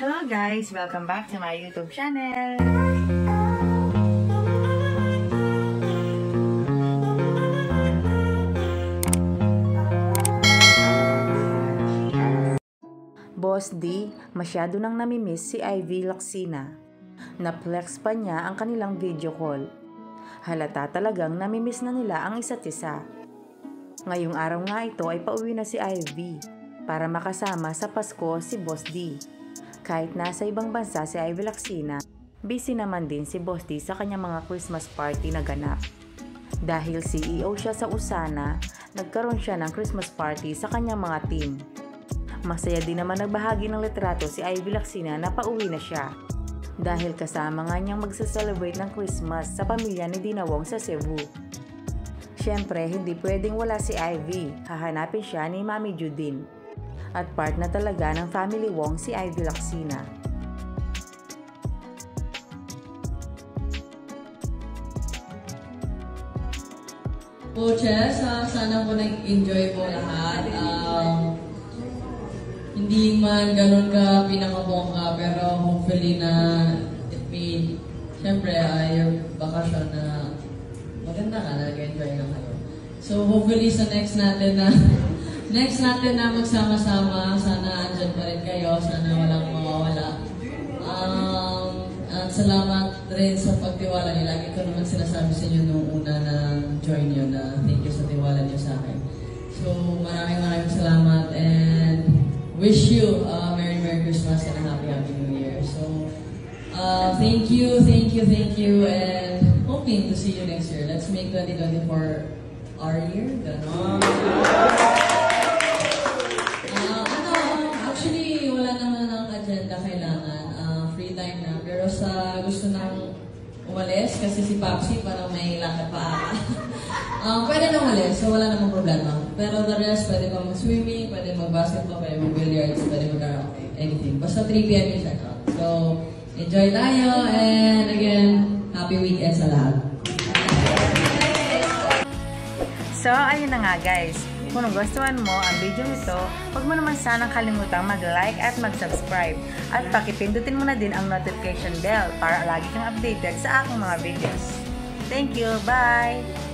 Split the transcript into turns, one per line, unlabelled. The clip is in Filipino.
Hello guys! Welcome back to my YouTube channel! Boss D, masyado nang namimiss si Ivy Lacsina. Na-flex pa niya ang kanilang video call. Halata talagang namimiss na nila ang isa't isa. Ngayong araw nga ito ay pauwi na si Ivy para makasama sa Pasko si Boss D. Kahit nasa ibang bansa si Ivy Lacsina, busy naman din si Boss D sa kanyang mga Christmas party na ganap. Dahil CEO siya sa Usana, nagkaroon siya ng Christmas party sa kanyang mga team. Masaya din naman nagbahagi ng litrato si Ivy Lacsina na pauwi na siya. Dahil kasama nga niyang magsa-celebrate ng Christmas sa pamilya ni Dina Wong sa Cebu. Siyempre, hindi pwedeng wala si Ivy, hahanapin siya ni Mami Judine. At part na talaga ng family Wong si Ivy Lacsina.
Coaches, sana po nag-enjoy po lahat. Hindi man ganun ka pinakabongga, pero hopefully na it made, syempre, your bakasyon na maganda ka, nag-enjoy na kayo. So hopefully sa next natin na magsama-sama, sana andyan pa rin kayo, sana walang mawawala. At salamat rin sa pagtiwala niyo. Lagi ko naman sinasabi sa inyo nung una na join niyo na thank you sa tiwala niyo sa akin. So maraming salamat and wish you a Merry Christmas and a Happy New Year. So thank you and hoping to see you next year. Let's make 2024 our year. Actually, wala naman ang agenda kailangan. Free time na. Pero sa gusto nang umalis, kasi si Papsi parang may lakad pa pwede na umalis, so wala namang problema. Pero the rest, pwede pa mag-swimming, pwede mag-basketball, pwede mag-billiards, pwede mag-karaoke, anything. Basta 3 p.m. yung check out. So, enjoy tayo, and again, happy weekend sa lahat.
So, ayun na nga guys. Kung nagustuhan mo ang video nito, huwag mo naman sanang kalimutang mag-like at mag-subscribe. At pakipindutin mo na din ang notification bell para lagi kang updated sa aking mga videos. Thank you! Bye!